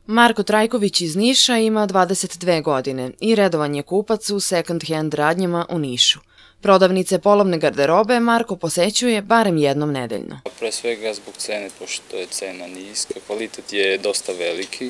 Marko Trajković iz Niša ima 22 godine i redovan je kupac u second-hand radnjama u Nišu. Prodavnice polovne garderobe Marko posećuje barem jednom nedeljno. Pre svega zbog cene, pošto je cena niska, kvalitet je dosta veliki,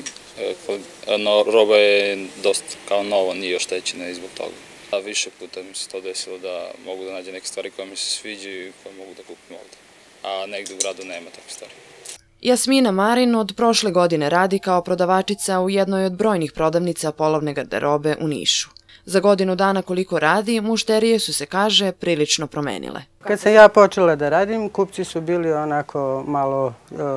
roba je dosta kao novo, nije oštećena i zbog toga. Više puta mi se to desilo da mogu da nađem neke stvari koje mi se sviđaju i koje mogu da kupim ovde, a negde u gradu nema takve stvari. Jasmina Marin od prošle godine radi kao prodavačica u jednoj od brojnih prodavnica polovne garderobe u Nišu. Za godinu dana koliko radi, mušterije su se, kaže, prilično promenile. Kad sam ja počela da radim, kupci su bili onako malo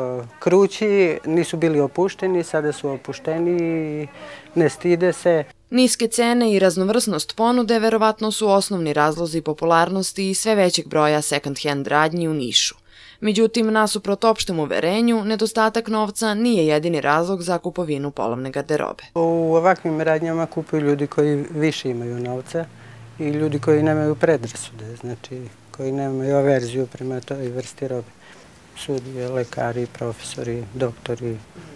krući, nisu bili opušteni, sada su opušteni, ne stide se. Niske cene i raznovrsnost ponude verovatno su osnovni razlozi popularnosti i sve većeg broja second-hand radnji u Nišu. Međutim, nasuprot opštem uverenju, nedostatak novca nije jedini razlog za kupovinu polovne garderobe. U ovakvim radnjama kupuju ljudi koji više imaju novca i ljudi koji nemaju predrasude, znači koji nemaju averziju prema toj vrsti robe. Sudije, lekari, profesori, doktori,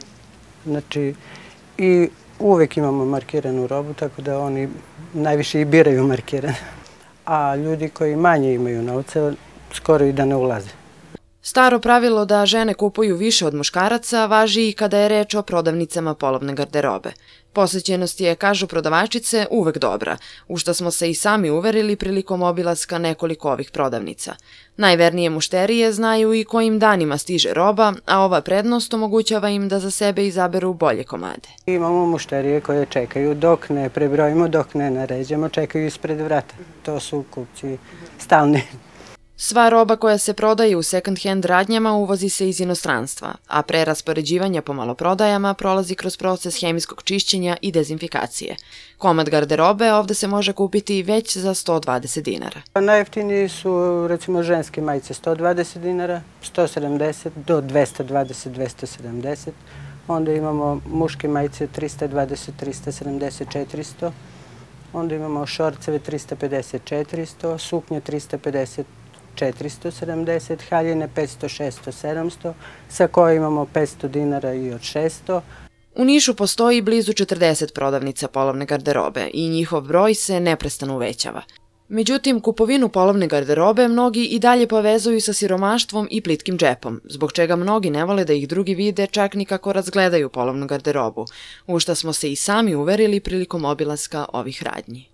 znači i uvek imamo markiranu robu, tako da oni najviše i biraju markirane. A ljudi koji manje imaju novca, skoro i da ne ulaze. Staro pravilo da žene kupuju više od muškaraca važi i kada je reč o prodavnicama polovne garderobe. Posećenost je, kažu prodavačice, uvek dobra, u što smo se i sami uverili prilikom obilaska nekoliko ovih prodavnica. Najvernije mušterije znaju i kojim danima stiže roba, a ova prednost omogućava im da za sebe izaberu bolje komade. Imamo mušterije koje čekaju dok ne prebrojimo, dok ne naređamo, čekaju ispred vrata. To su kupci stalni. Sva roba koja se prodaje u second-hand radnjama uvozi se iz inostranstva, a pre raspoređivanja po maloprodajama prolazi kroz proces hemijskog čišćenja i dezinfikacije. Komad garderobe ovde se može kupiti već za 120 dinara. Najjeftiniji su recimo ženske majice 120 dinara, 170 do 220-270. Onda imamo muške majice 320, 370, 400. Onda imamo šorceve 350, 400, suknje 350, 470, haljine 500, 600, 700, sa koje imamo 500 dinara i od 600. U Nišu postoji blizu 40 prodavnica polovne garderobe i njihov broj se neprestano uvećava. Međutim, kupovinu polovne garderobe mnogi i dalje povezuju sa siromaštvom i plitkim džepom, zbog čega mnogi ne vole da ih drugi vide čak ni kako razgledaju polovnu garderobu, u što smo se i sami uverili prilikom obilaska ovih radnji.